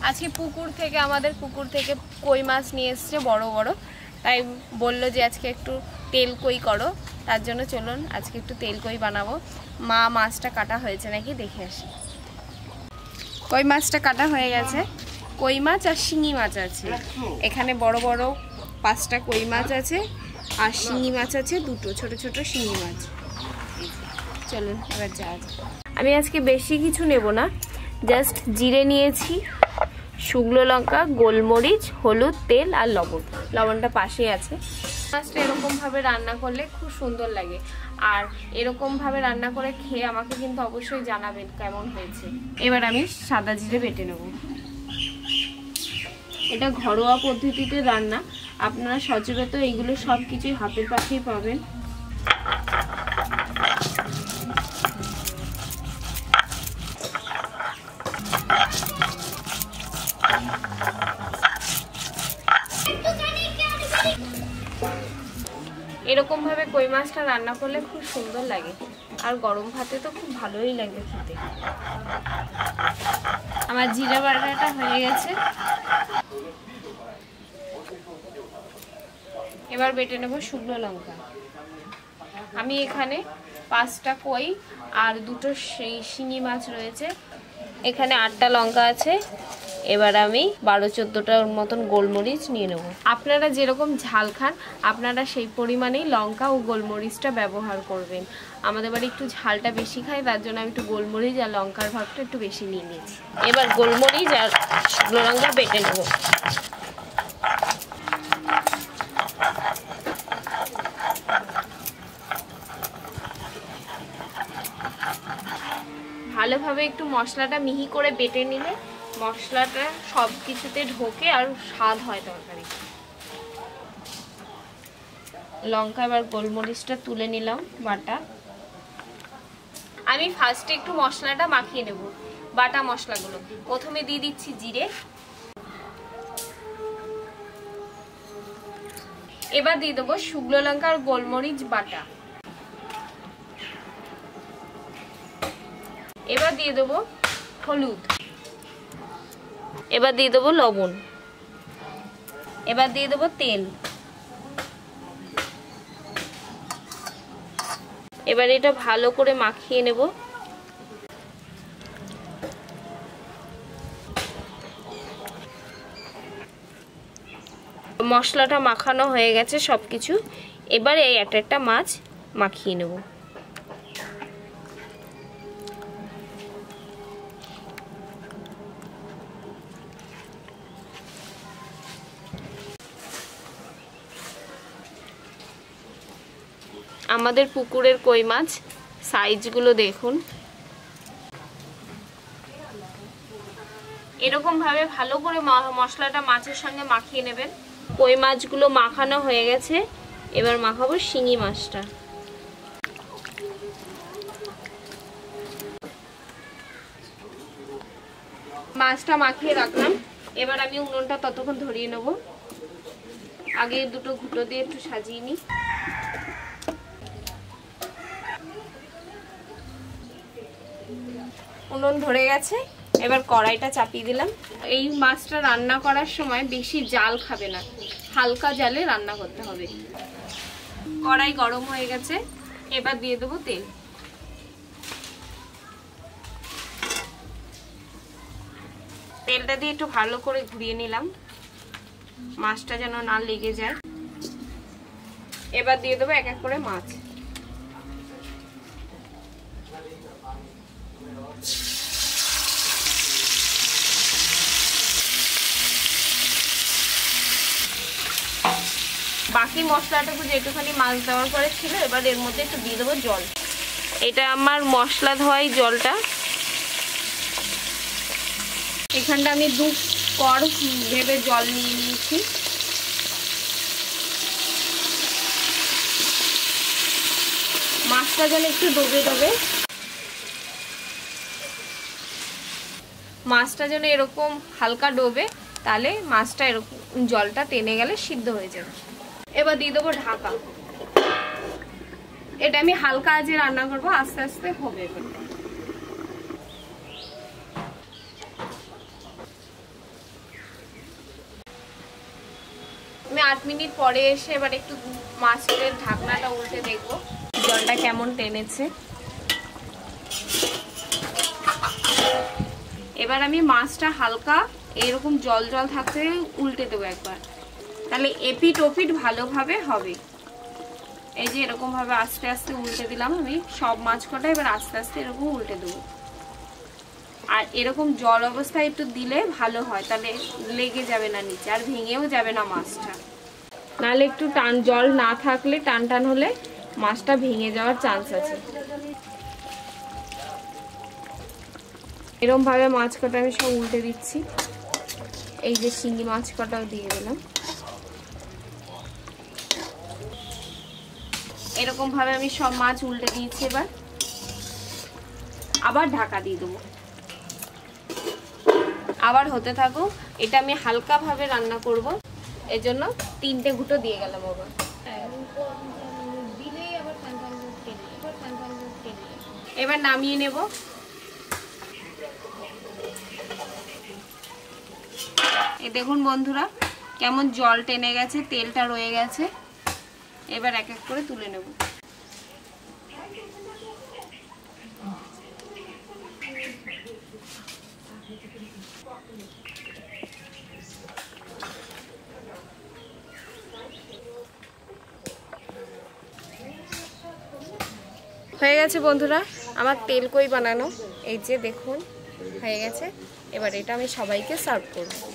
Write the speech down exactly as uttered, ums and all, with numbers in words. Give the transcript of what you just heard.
আজকে পুকুর থেকে আমাদের পুকুর থেকে কই মাছ নিয়ে এসছে বড় বড়, তাই বললো যে আজকে একটু তেল কই করো, তার জন্য চলুন আজকে একটু তেল কই বানাবো। মা মাছটা কাটা হয়েছে নাকি দেখে আসি। কই মাছটা কাটা হয়ে গেছে, কই মাছ আর শিঙি মাছ আছে এখানে, বড় বড় পাঁচটা কই মাছ আছে আর শিঙি মাছ আছে দুটো, ছোট ছোট শিঙি মাছ। চলুন এবার যাওয়া যাক। আমি আজকে বেশি কিছু নেব না, জাস্ট জিরে নিয়েছি, শুকনো লঙ্কা, গোলমরিচ, হলুদ, তেল আর লবণ। লবণটা পাশেই আছে। মাছটা এরকমভাবে রান্না করলে খুব সুন্দর লাগে, আর এরকমভাবে রান্না করে খেয়ে আমাকে কিন্তু অবশ্যই জানাবেন কেমন হয়েছে। এবার আমি সাদা জিরে বেটে নেব। এটা ঘরোয়া পদ্ধতিতে রান্না, আপনারা সচরাচর এইগুলো সব কিছুই হাতের পাশেই পাবেন। এরকম ভাবে কই মাছটা রান্না করলে খুব সুন্দর লাগে, আর গরম ভাতে তো খুব ভালোই লাগে খেতে। আমার জিরা বাটাটা হয়ে গেছে, এবার বেটে নেব শুকনো লঙ্কা। আমি এখানে পাঁচটা কই আর দুটো শিঙি মাছ রয়েছে, এখানে আটটা লঙ্কা আছে। এবার আমি বারো চোদ্দোটার মতন গোলমরিচ নিয়ে নেব। আপনারা যেরকম ঝাল খান আপনারা সেই পরিমাণেই লঙ্কা ও গোলমরিচটা ব্যবহার করবেন। আমাদের বাড়ি একটু ঝালটা বেশি খাই, তার জন্য আমি একটু গোলমরিচ আর লঙ্কার ভাগটা একটু বেশি নিয়ে নিয়েছি। এবার গোলমরিচ আর শুকনো লঙ্কা বেটে নেব। ভালোভাবে একটু মশলাটা মিহি করে বেটে নিলে মশলাটা সব কিছুতে ঢোকে আর স্বাদ হয় তরকারি। লঙ্কা এবার গোলমরিচটা তুলে নিলাম বাটা। আমি ফার্স্টে একটু মশলাটা মাখিয়ে নেব, বাটা মশলাগুলো। প্রথমে দিয়ে দিচ্ছি জিরে, এবার দিয়ে দেবো শুকনো লঙ্কা আর গোলমরিচ বাটা। এবার দিয়ে দেবো হলুদ, এবার দিয়ে দেবো লবণ, এবার দিয়ে দেবো তেল। এবার এটা ভালো করে মাখিয়ে নেব। মশলাটা মাখানো হয়ে গেছে সবকিছু, এবার এই একটা একটা মাছ মাখিয়ে নেব। আমাদের পুকুরের কই মাছ সাইজগুলো দেখুন। এরকম ভাবে ভালো করে মশলাটা মাছের সঙ্গে মাখিয়ে নেবেন। কই মাছগুলো মাখানো হয়ে গেছে, এবার মাখাবো শিঙি মাছটা। মাছটা মাখিয়ে রাখলাম, এবার আমি উনুনটা ততক্ষণ ধরিয়ে নেব। আগে দুটো ঘুঁটো দিয়ে একটু সাজিয়ে নিই। উনুন ধরে গেছে, এবার কড়াইটা চাপিয়ে দিলাম। এই মাছটা রান্না করার সময় বেশি জাল খাবে না, হালকা জালে রান্না করতে হবে। কড়াই গরম হয়ে গেছে, এবার দিয়ে দেবো তেল। তেলটা দিয়ে একটু ভালো করে ঘুরিয়ে নিলাম, মাছটা যেন না লেগে যায়। এবার দিয়ে দেবো এক এক করে মাছ। বাকি মশলাটুকু যেটুখানি মাছ দেওয়ার পরে ছিল, এবার এর মধ্যে একটু দিয়ে দেবো জল। এটা আমার মশলা ধোয়াই জলটা। এখানটা আমি দু কর ভেবে জল নিয়ে নিয়েছি। মাছটা যেন একটু ডোবে ডোবে, মাছটা যেন এরকম হালকা ডোবে, তাহলে মাছটা এরকম জলটা টেনে গেলে সিদ্ধ হয়ে যাবে। এবার দিয়ে দেবো ঢাকা। এটা আমি হালকা আঁচে রান্না করবো, আস্তে আস্তে হবে। আট মিনিট পরে এসে এবার একটু মাছের ঢাকনাটা উল্টে দেখবো জলটা কেমন টেনেছে। এবার আমি মাছটা হালকা এরকম জল জল থাকতে উল্টে দেবো একবার, তাহলে এপিট ওপিট ভালোভাবে হবে। এই যে এরকম ভাবে আস্তে আস্তে উল্টে দিলাম আমি সব মাছ কটা, এবার আস্তে আস্তে এরকম উল্টে দেবো। আর এরকম জল অবস্থায় একটু দিলে ভালো হয়, তাহলে লেগে যাবে না নিচে আর ভেঙেও যাবে না মাছটা। নাহলে একটু টান জল না থাকলে টান টান হলে মাছটা ভেঙে যাওয়ার চান্স আছে। এরকম ভাবে মাছ কটা আমি সব উল্টে দিচ্ছি। এই যে শিঙি মাছ কটাও দিয়ে দিলাম। এরকম ভাবে আমি সব মাছ উল্টে দিয়েছি। এবার আবার ঢাকা দিয়ে দেবো, আবার হতে থাকুক। এটা আমি হালকা ভাবে রান্না করব, এজন্য তিনটে গুঁটো দিয়ে গেলাম। আবার এবার নামিয়ে নেব। এই দেখুন বন্ধুরা কেমন জল টেনে গেছে, তেলটা রয়ে গেছে। এবার এক এক করে তুলে নেব। হয়ে গেছে বন্ধুরা আমার তেল কই বানানো, এই যে দেখুন হয়ে গেছে। এবার এটা আমি সবাইকে সার্ভ করব।